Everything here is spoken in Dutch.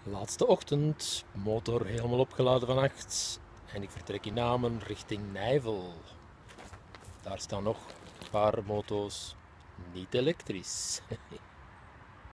Laatste ochtend, motor helemaal opgeladen van acht en ik vertrek in Namen richting Nijvel. Daar staan nog een paar moto's, niet elektrisch.